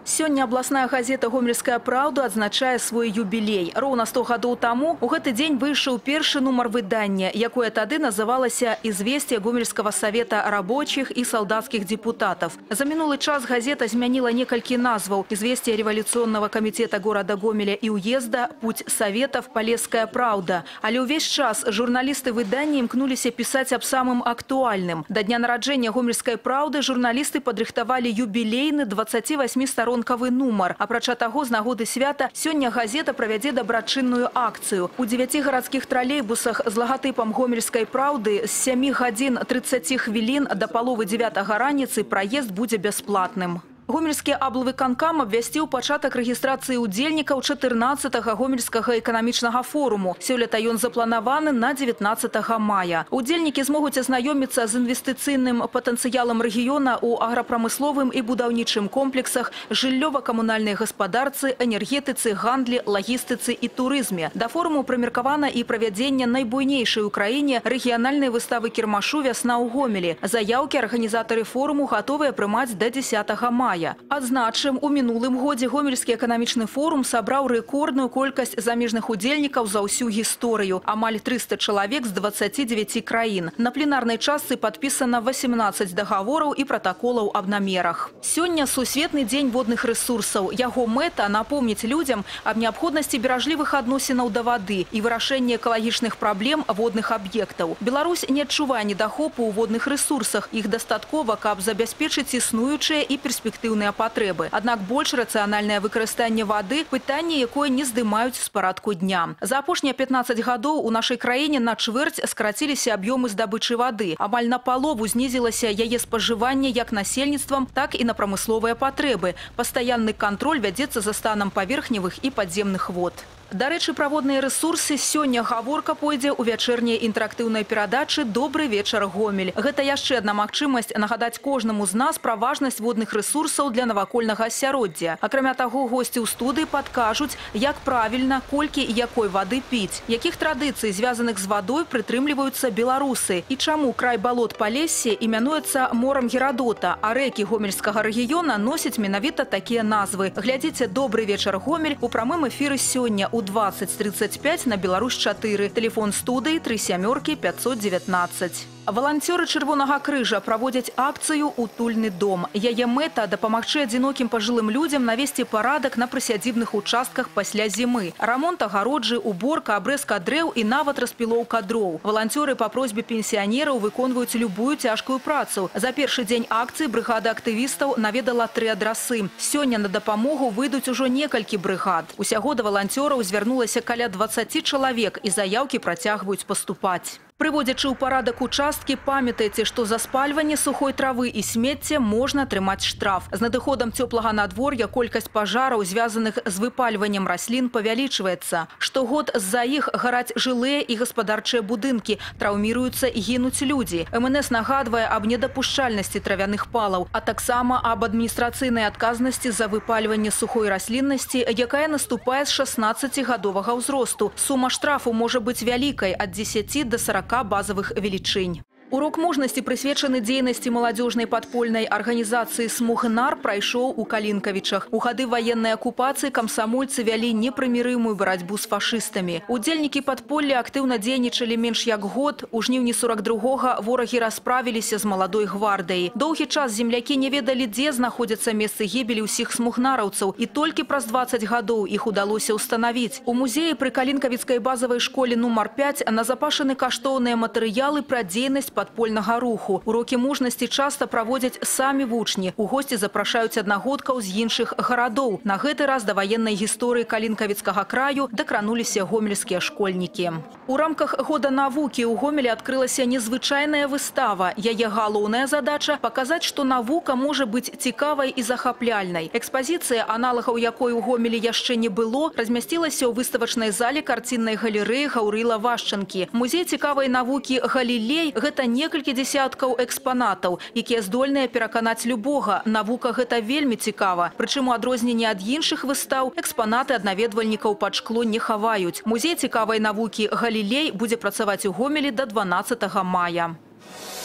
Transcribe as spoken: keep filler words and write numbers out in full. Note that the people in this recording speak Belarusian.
Сёння областная газета «Гомельская правда» адзначае свой юбилей. Роўна сто гадоў таму у гэты дзень выйшаў першы нумар выдання, якое тады называлася «Известие Гомельского совета рабочих и солдатских депутатов». За мінулы час газета змяніла некалькі назваў: «Известие революционного комитета города Гомеля и уезда», «Путь советов», «Полесская правда». Але ўвесь час журналисты выдання імкнуліся пісаць аб самым актуальным. До дня нараджэння «Гомельской правды» журналисты падрыхтавалі юбилейны дваццацівасьмістаронкавы нумар. Апрача таго, з нагоды свята сёння газета правядзе дабрачынную акцыю. У дзевяці гарадскіх тралейбусах з лагатыпам «Гомельской правды» з сямі гадзін трыццаці хвілін до паловы дзевятага раніцы праезд будзе бясплатным. Гомельскі аблвыканкам абвясціў пачатак рэгістрацыі ўдзельнікаў чатырнаццатага гомельскага эканамічнага форуму. Сёлета ён запланаваны на дзевятнаццатага мая. Удзельнікі змогуць азнаёміцца з інвестыцыйным патэнцыялам рэгіёна ў аграпрамысловым і будаўнічым комплексах, жыллёва-камунальнай гаспадарцы, энергетыцы, гандлі, лагістыцы і турызме. Да форуму прымеркавана і правядзенне найбуйнейшай у краіне рэгіянальнай выставы кірмашу «Вясна ў Гомелі». Заяўкі арганізатары форуму гатовыя прымаць да дзесятага мая. Адзначым, у мінулым годзе Гомельскі эканамічны форум сабраў рэкордную колькасць замежных удзельнікаў за ўсю гісторыю – амаль трыста чалавек з дваццаці дзевяці краін. На пленарнай частцы падпісана васемнаццаць дагавораў і пратаколаў аб намерах. Сёння сусветны дзень водных рэсурсаў. Яго мэта – напомніць людзям аб неабходнасці беражлівых адносінаў да вады і вырашэння экалагічных праблем водных аб'ектаў. Беларусь не адчувае недахопу ў водных рэсурсах. Іх дастаткова, каб забяспечыць існуючыя і перспектыўныя патрэбы. Аднак больш рацыянальнае выкарыстанне вады – пытанне, якое не здымаюць з парадку дня. За апошнія пятнаццаць гадоў у нашай краіне на чвэрць скараціліся аб'ёмы здабычы вады. Амаль на палову знізілася яе спажыванне як насельніцтвам, так і на прамысловыя патрэбы. Пастаянны кантроль вядзецца за станам паверхневых і падземных вод. Дарэчы, пра водныя рэсурсы сёння гаворка пойдзе ў вячэрняй інтэрактыўнай перадачы «Добры вечар, Гомель». Гэта яшчэ адна магчымасць нагадаць кожнаму з нас пра важнасць водных рэсурсаў для навакольнага асяроддзя. Акрамя таго, госці ў студыі падкажуць, як правільна, колькі і якой вады піць, якіх традыцый, звязаных з вадой, прытрымліваюцца беларусы, і чаму край балот Палессе імянуецца морам Герадота, а рэкі гомельскага рэгіёна носяць менавіта такія назвы. Глядзіце «Добры вечар, Гомель» у прамым эфіры сёння у двадцать тридцать пять на Беларусь чатыры. Телефон студыі тры сямёркі пятьсот девятнадцать. Валанцёры Чырвонага крыжа праводзяць акцыю «Утульны дом». Яе мэта – дапамагчы адзінокім пажылым людзям навесці парадак на прысядзібных участках пасля зімы. Рамонт агароджы, уборка, абрэзка дрэў і нават распілоўка дроў. Валанцёры па просьбе пенсіянераў выконваюць любую цяжкую працу. За першы дзень акцыі брыгада актывістаў наведала тры адрасы. Сёння на дапамогу выйдуць ужо некалькі брыгад. Усяго да валанцёраў звярнулася каля дваццаці чалавек, і заяўкі працягваюць паступаць. Прыводзячы ў парадак участкі, памятайце, што за спальванне сухой травы і смецце можна атрымаць штраф. З надыходам цёплага надвор'я колькасць пажараў, звязаных з выпальваннем раслін, павялічваецца. Штогод з-за іх гараць жылыя і гаспадарчыя будынкі, траўміруюцца і гінуць людзі. эм эн эс нагадвае аб недапушчальнасці травяных палаў, а таксама аб адміністрацыйнай адказнасці за выпальванне сухой расліннасці, якая наступае з шаснаццацігадовага ўзросту. Сума штрафу можа быць вялікай – ад дзесяці да сарака базовых велічынь. Урок мужнасці, прысвечаны дзейнасці маладзёжнай падпольнай арганізацыі «Смугнар», прайшоў у Калінкавічах. У гады ваеннай акупацыі камсамольцы вялі непрымірымую барацьбу з фашыстамі. Удзельнікі падполля актыўна дзейнічалі менш як год. У жніўні сорок другога ворагі расправіліся з маладой гвардыяй. Доўгі час землякі не ведалі, дзе знаходзяцца месцы гібелі ўсіх смугнараўцаў, і толькі праз дваццаць гадоў іх удалося ўстанавіць. У музеі пры Калінкавіцкай базавай школе нумар пяць назапашаны каштоўныя матэрыялы пра дзейнасць падпольнага руху. Урокі мужнасці часта праводзяць самі вучні. У госці запрашаюць аднагодкаў з іншых гарадоў. На гэты раз да ваеннай гісторыі Калінкавіцкага краю дакрануліся гомельскія школьнікі. У рамках года навукі ў Гомелі адкрылася незвычайная выстава. Яе галоўная задача – паказаць, што навука можа быць цікавай і захапляльнай. Экспазіцыя, аналагаў якой у Гомелі яшчэ не было, размясцілася ў выставачнай зале карціннай галерэі Гаўрыла Вашчанкі. Музей цікавай навукі «Галілей» – гэта некалькі дзесяткаў экспанатаў, якія здольныя пераканаць любога. Навука гэта вельмі цікава. Прычым у адрозненні ад іншых выстаў экспанаты ад наведвальнікаў пад шкло не хаваюць. Музей цікавай навукі «Галілей» будзе працаваць у Гомелі да дванаццатага мая.